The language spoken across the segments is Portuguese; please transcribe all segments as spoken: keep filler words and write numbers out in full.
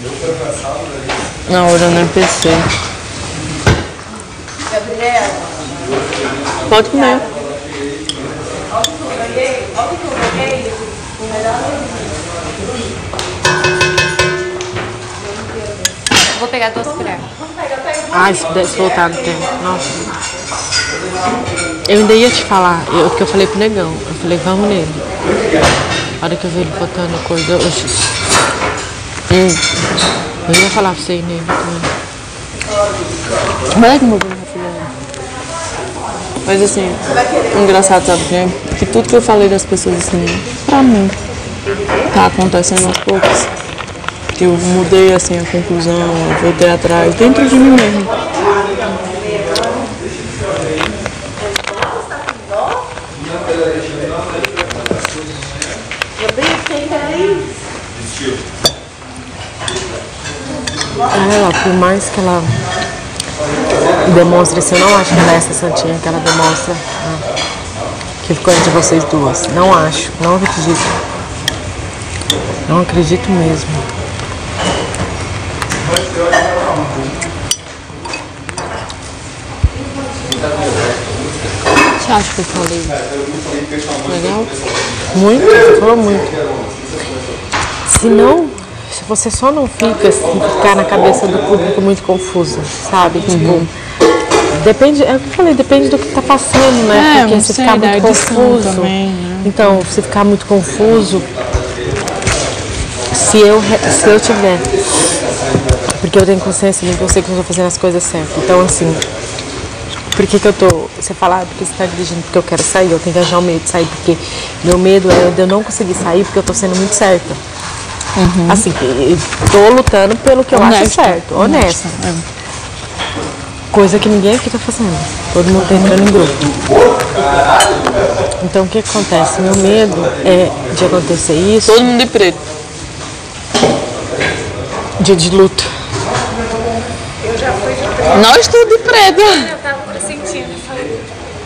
Não, eu não pensei. Gabriela. Pode comer. Vou pegar duas colheres. Ai, se pudesse voltar no tempo. Nossa. Eu ainda ia te falar, eu, que eu falei pro negão. Eu falei, vamos nele. A hora que eu vi ele botando coisa, eu... Hum. Eu ia falar pra você ir nele também. Vai que meu filho. Mas assim, engraçado, sabe que, que tudo que eu falei das pessoas assim, pra mim, tá acontecendo aos poucos. Que eu mudei assim a conclusão, eu voltei atrás, dentro de mim mesmo. Ela, por mais que ela demonstre isso, eu não acho que ela é essa santinha que ela demonstra, né, que ficou entre vocês duas. Não acho, não acredito. Não acredito mesmo. Você acha que eu falei legal? Muito, você falou muito. Se não, se você só não fica assim, ficar na cabeça do público muito confusa, sabe? Uhum. Depende, é o que eu falei, depende do que tá passando, né? É, porque se ficar muito confuso, também, né? então, se ficar muito confuso, se eu, se eu tiver, porque eu tenho consciência de que eu sei que eu estou fazendo as coisas certas, então assim, por que que eu tô, você fala, ah, porque você está dirigindo porque eu quero sair, eu tenho que arranjar o medo de sair, porque meu medo é de eu não conseguir sair porque eu tô sendo muito certa. Uhum. Assim, tô lutando pelo que eu honesta, acho certo, honesta. honesta. É. Coisa que ninguém aqui tá fazendo. Todo mundo tá entrando em grupo. Então o que acontece? Meu medo é de acontecer isso. Todo mundo de preto. Dia de luto. Eu já fui de preto. Nós tudo de preto. Eu tava sentindo essa luta.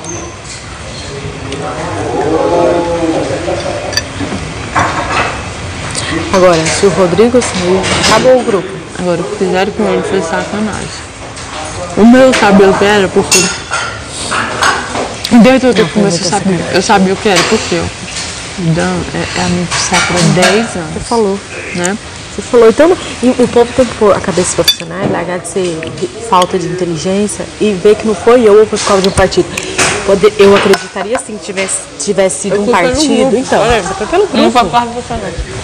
Agora, se o Rodrigo sair, acabou o grupo. Agora, o que fizeram com ele foi sacanagem. O meu cabelo que era porque... Desde o que eu comecei a saber, eu sabia o que era, porque eu... Então, é, é a minha psiquiatra há dez anos. Você falou. Né? Você falou. Então, e o povo tem que pôr a cabeça pra funcionar, largar de ser falta de inteligência e ver que não foi eu ou por causa de um partido. Eu acreditaria sim que tivesse, tivesse sido um partido. Então, você foi pelo grupo. Não foi por causa de você, não.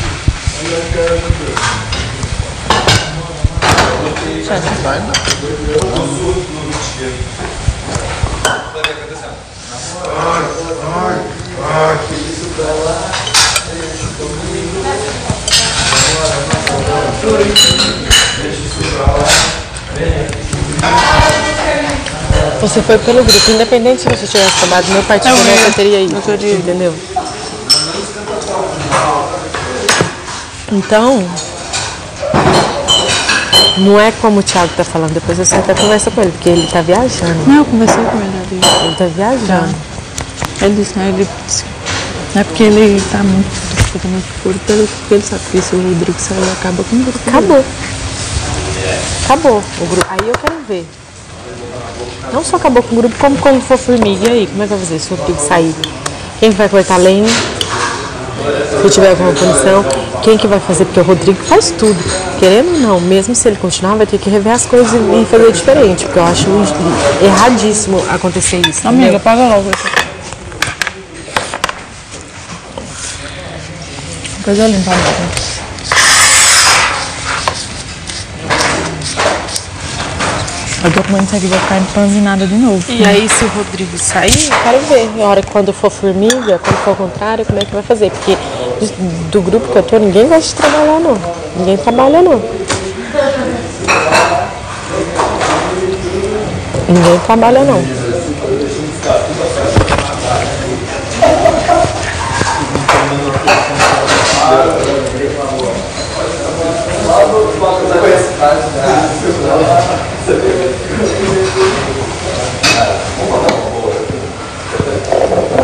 Você foi pelo grupo, independente se você tivesse tomado meu partido, não, você teria ido, entendeu? Então, não é como o Thiago tá falando, depois você até conversa com ele, porque ele tá viajando. Não, eu conversei com ele ali. Ele tá viajando. Tá. Ele disse, né, ele disse, é porque ele tá muito, fica muito puro, porque ele sabe que se o Rodrigo sair, acaba com o grupo. Acabou. Acabou o grupo. Aí eu quero ver. Não só acabou com o grupo, como quando for formiga. E aí, como é que vai fazer se o Rodrigo sair? Quem vai cortar lenha? Se tiver alguma punição, quem que vai fazer? Porque o Rodrigo faz tudo. Querendo ou não, mesmo se ele continuar, vai ter que rever as coisas e fazer diferente. Porque eu acho erradíssimo acontecer isso. Amiga, entendeu? Paga logo isso. Coisa limpa. O documento aqui vai ficar empanzinado de novo. E aí, se o Rodrigo sair, eu quero ver. Na hora que quando for formiga, quando for ao contrário, como é que vai fazer? Porque do grupo que eu tô, ninguém gosta de trabalhar, não. Ninguém trabalha, não. Ninguém trabalha, não.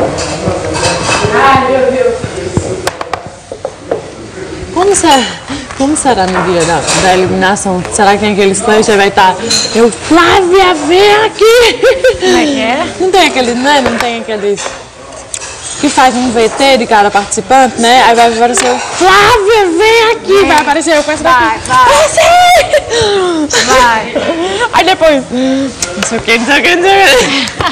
Ai, meu Deus. Como você, Como será no dia da, da eliminação? Será que tem aqueles players que vai estar... Eu, Flávia, vem aqui! Como é que é? Não tem aqueles, né? Não tem aqueles... Que faz um V T de cada participante, né? Aí vai aparecer o Flávia, vem aqui! Vai, vai aparecer eu com essa Vai, daqui. vai. Vai. Aí depois... Não sei o que, não sei o que, não sei o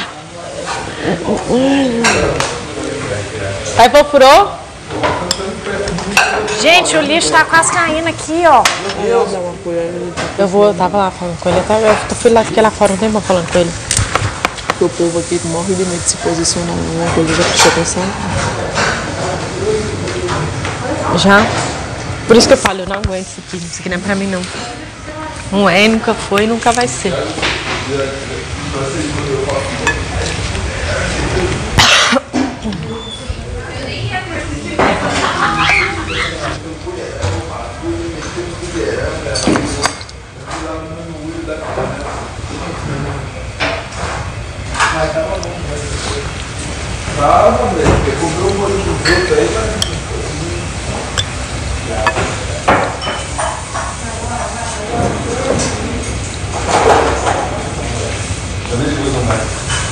que. Aí procurou? Gente, o lixo tá quase caindo aqui, ó. Eu vou, eu tava lá falando com ele, até eu fui lá, fiquei lá fora um tempo falando com ele. Porque o povo aqui morre de medo de se posicionar em alguma coisa, já prestou atenção? Já? Por isso que eu falo, eu não aguento isso aqui, isso aqui não é pra mim não. Não é, nunca foi e nunca vai ser. Ah, André, você comprou um molho do fruto aí, mas... Cadê que usa mais?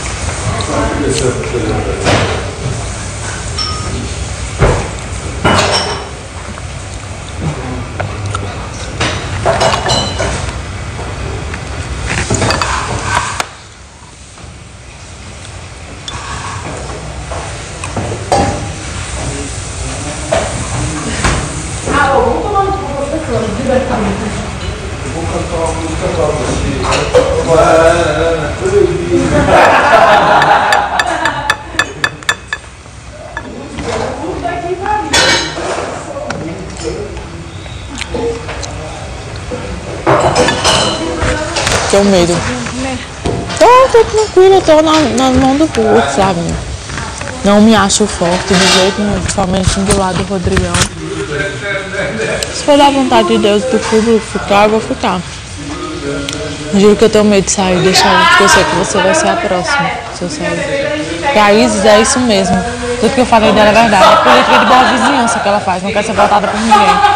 Tenho medo. Tô, tô tranquila, eu tô na, na mão do público, sabe? Não me acho forte de jeito nenhum, principalmente do lado do Rodrigão. Se for da vontade de Deus do público ficar, eu vou ficar. Eu juro que eu tenho medo de sair, deixar, porque eu sei que você vai ser a próxima, se eu sair. Porque a Isis é isso mesmo. Tudo que eu falei dela é verdade. É política de boa vizinhança que ela faz, não quer ser votada por ninguém.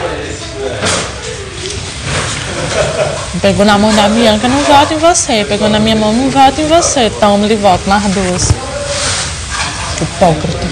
Pegou na mão da Bianca, não voto em você. Pegou na minha mão, não voto em você. Toma-lhe voto nas duas. Hipócrita.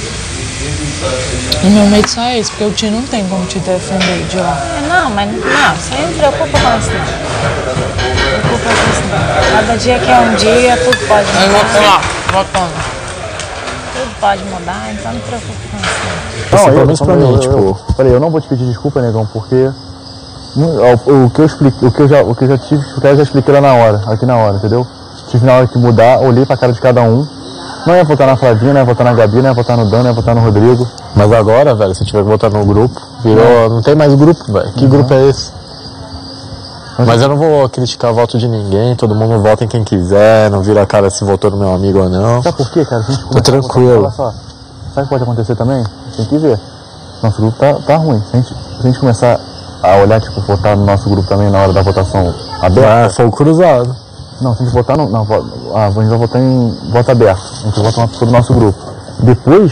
O meu medo só é esse, porque o tio não tem como te defender de lá. Não, mas não, você não se preocupa com isso, não. Não se preocupa com isso, não. Cada dia que é um dia, tudo pode mudar. Aí eu vou lá, votando. Tudo pode mudar, então não se preocupa com isso, não. Não, Pelo eu, menos eu, pra mim, eu, tipo... eu, peraí, eu não vou te pedir desculpa, negão, porque o, o que eu expliquei, o que eu já, o que eu já tive que explicar, eu já expliquei lá na hora, aqui na hora, entendeu? Tive na hora que mudar, olhei pra cara de cada um. Não ia votar na Flavinha, não ia votar na Gabi, não ia votar no Dan, não ia votar no Rodrigo. Mas agora, velho, se tiver que votar no grupo, virou... Não tem mais grupo, velho. Que uhum. grupo é esse? Mas eu não vou criticar o voto de ninguém, todo mundo vota em quem quiser, não vira a cara se votou no meu amigo ou não. Sabe por quê, cara? Se a gente Tô tranquilo. Olha só, sabe o que pode acontecer também? Tem que ver. Nosso grupo tá, tá ruim. Se a, gente, se a gente começar a olhar, tipo, votar no nosso grupo também na hora da votação aberta... Ah, foi o cruzado. Não, se a gente votar no... Não, ah, a gente vai votar em voto aberto. A gente vota no nosso grupo. Depois,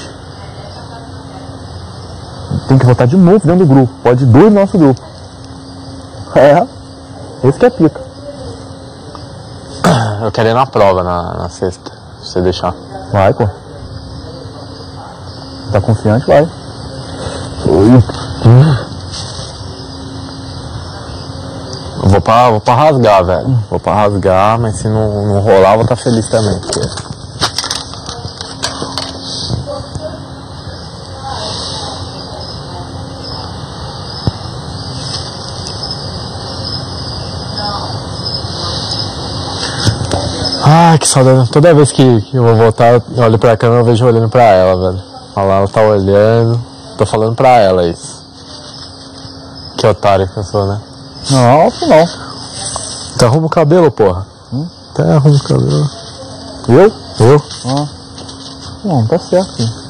tem que votar de novo dentro do grupo. Pode dois do nosso grupo. É, esse que é pica. Eu quero ir na prova na, na sexta, se você deixar. Vai, pô. Tá confiante? Vai. Oi. Eu vou pra, vou pra rasgar, velho. Vou pra rasgar, mas se não, não rolar, eu vou estar feliz também. Porque... Ah, que saudade. Toda vez que, que eu vou voltar, eu olho pra câmera e vejo olhando pra ela, velho. Olha lá, ela tá olhando. Tô falando pra ela isso. Que otário que eu sou, né? Não, não. Então arruma o cabelo, porra. Hum? Até arruma o cabelo. Eu? Eu? Ah. Não, tá certo, filho.